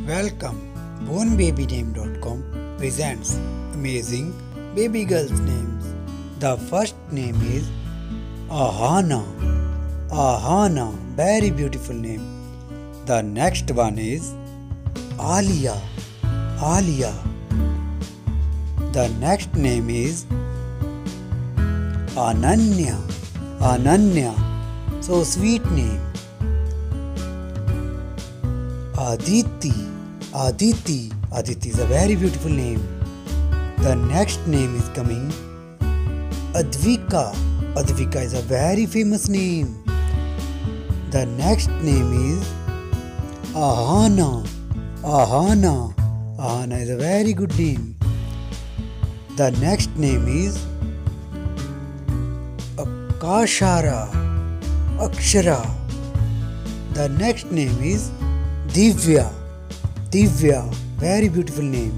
Welcome. BoneBabyName.com presents amazing baby girls' names. The first name is Ahana. Ahana, very beautiful name. The next one is Alia. Alia. The next name is Ananya. Ananya, so sweet name. Aditi. Aditi. Aditi is a very beautiful name. The next name is coming Advika. Advika is a very famous name. The next name is Ahana. Ahana. Ahana is a very good name. The next name is Akashara. Akshara. The next name is Divya. Divya, very beautiful name.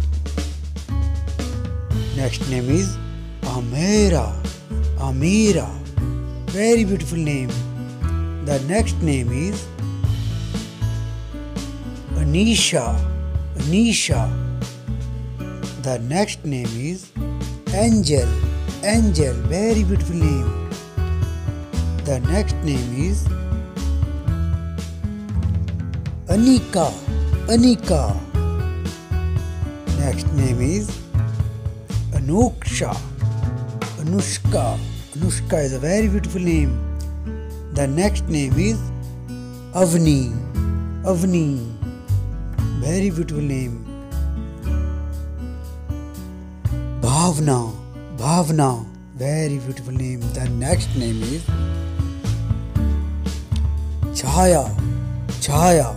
Next name is Amira. Amira, very beautiful name. The next name is Anisha. Anisha. The next name is Angel. Angel, very beautiful name. The next name is Anika. Anika. Next name is Anuksha. Anushka. Anushka is a very beautiful name. The next name is Avni. Avni. Very beautiful name. Bhavna. Bhavna. Very beautiful name. The next name is Chaya. Chaya.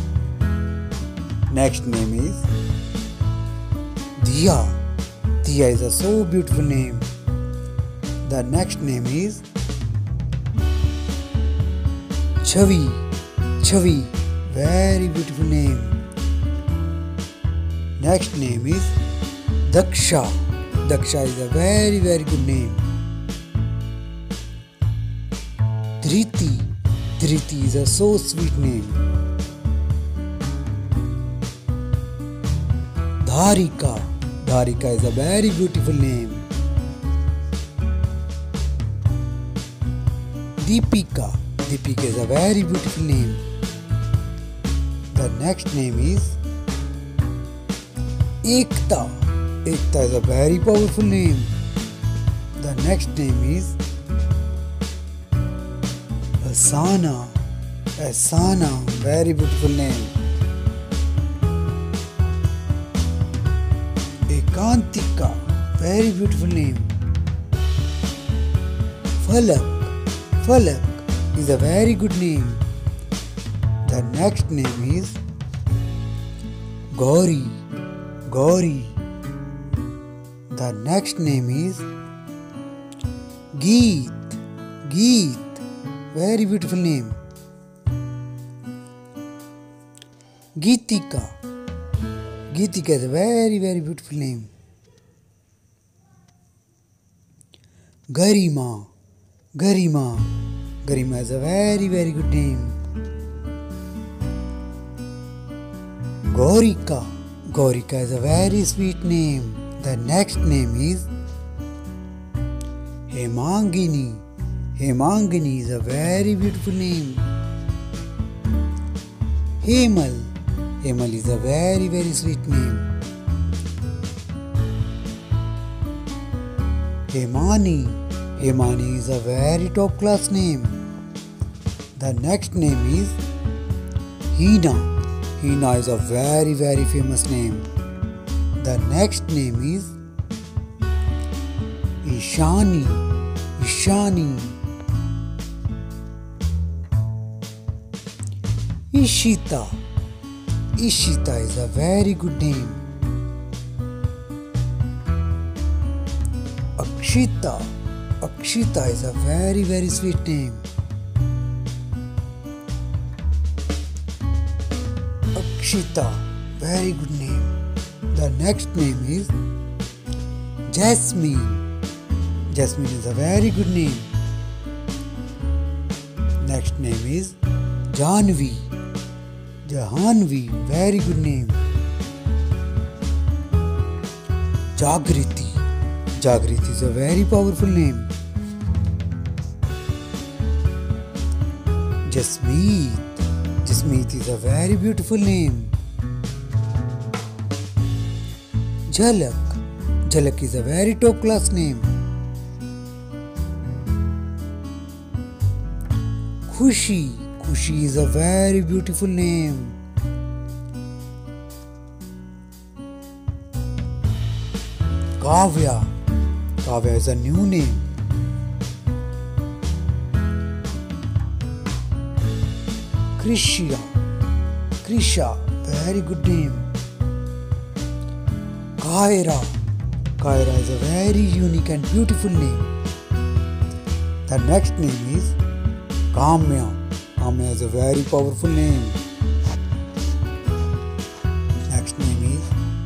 Next name is Diya. Diya is a so beautiful name. The next name is Chavi. Chavi, very beautiful name. Next name is Daksha. Daksha is a very good name. Dhriti. Dhriti is a so sweet name. Dharika. Dharika is a very beautiful name. Deepika. Deepika is a very beautiful name. The next name is Ekta. Ekta is a very powerful name. The next name is Asana. Asana, very beautiful name. Ekantika, very beautiful name. Falak. Falak is a very good name. The next name is Gauri. Gauri. The next name is Geet. Geet, very beautiful name. Geetika. Geetika is a very beautiful name. Garima. Garima. Garima is a very good name. Gaurika. Gaurika is a very sweet name. The next name is Hemangini. Hemangini is a very beautiful name. Hemal. Hemal is a very sweet name. Hemani. Hemani is a very top class name. The next name is Hina. Hina is a very famous name. The next name is Ishani. Ishani. Ishita. Ishita is a very good name. Akshita. Akshita is a very sweet name. Akshita, very good name. The next name is Jasmine. Jasmine is a very good name. Next name is Janvi. Jahanvi, very good name. Jagriti. Jagriti is a very powerful name. Jasmeet. Jasmeet is a very beautiful name. Jhalak. Jhalak is a very top class name. Khushi. Khushi is a very beautiful name. Kavya. Kavya is a new name. Krisha. Krisha, very good name. Kaira. Kaira is a very unique and beautiful name. The next name is Kamya. Kamya is a very powerful name. Next name is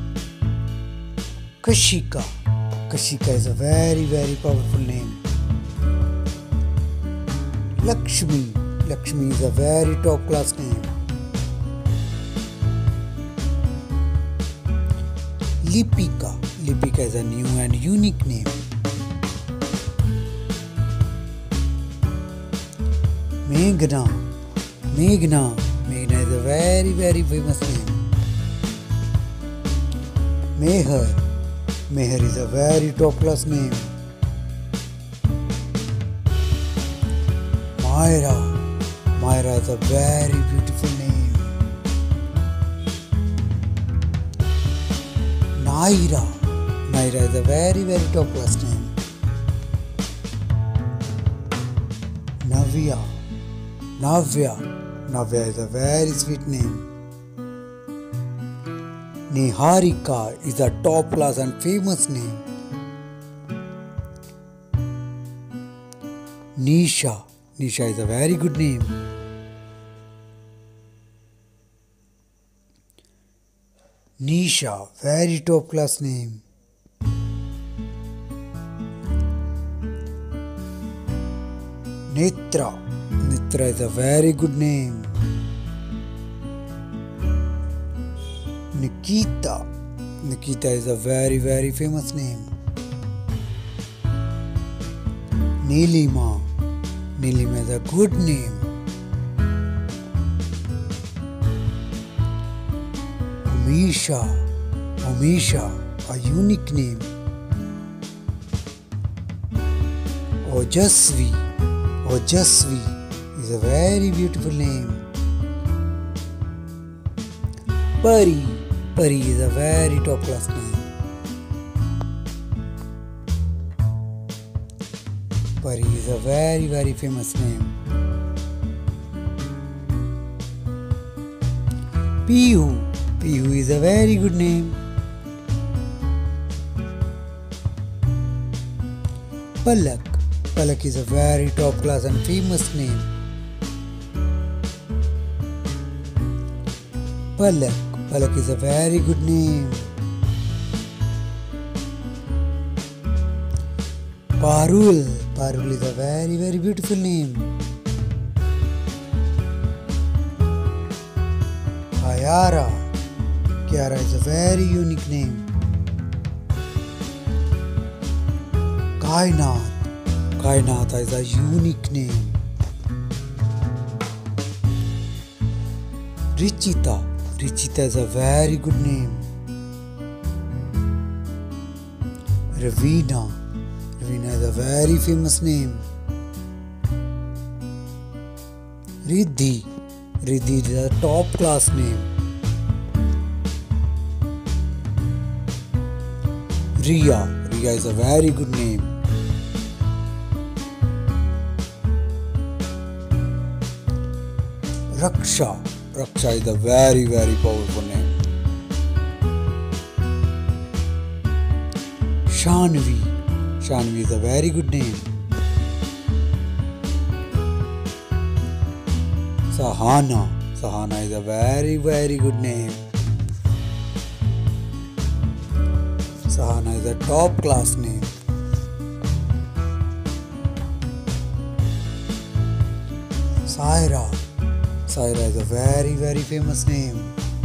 Kashika. Kashika is a very powerful name. Lakshmi. Lakshmi is a very top class name. Lipika. Lipika is a new and unique name. Meghna. Meghna. Meghna is a very famous name. Meher. Meher is a very top class name. Myra. Myra is a very beautiful name. Naira. Naira is a very top class name. Navya. Navya. Navya is a very sweet name. Niharika is a top class and famous name. Nisha. Nisha is a very good name. Nisha, very top class name. Netra. Netra is a very good name. Nikita. Nikita is a very famous name. Nilima. Nilima is a good name. Umisha. Umisha, a unique name. Ojasvi. Ojasvi is a very beautiful name. Pari. Pari is a very top class name. Pari is a very famous name. Pihu. Pihu is a very good name. Palak. Palak is a very top class and famous name. Palak. Palak is a very good name. Parul. Parul is a very beautiful name. Kiara. Kiara is a very unique name. Kainath. Kainath is a unique name. Richita. Richita is a very good name. Ravina. Ravina is a very famous name. Riddhi. Riddhi is a top class name. Riya. Riya is a very good name. Raksha. Raksha is a very powerful name. Shanvi. Shanvi is a very good name. Sahana. Sahana is a very good name. Sahana is a top class name. Saira. Saira is a very famous name.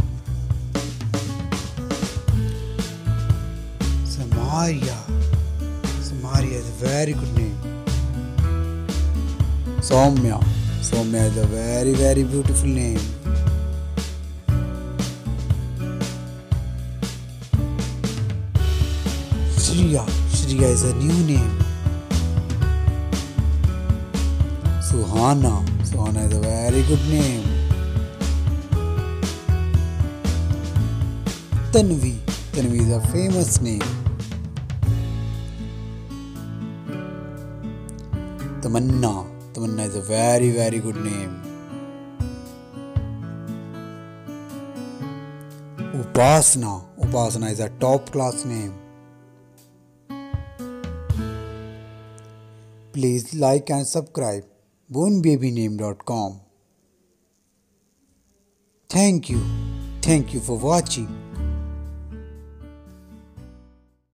Samaria. Samaria is a very good name. Soumya. Soumya is a very beautiful name. Shriya. Shriya is a new name. Suhana. Suhana is a very good name. Tanvi. Tanvi is a famous name. Tamanna. Tamanna is a very good name. Upasana. Upasana is a top class name. Please like and subscribe bonebabyname.com. Thank you for watching.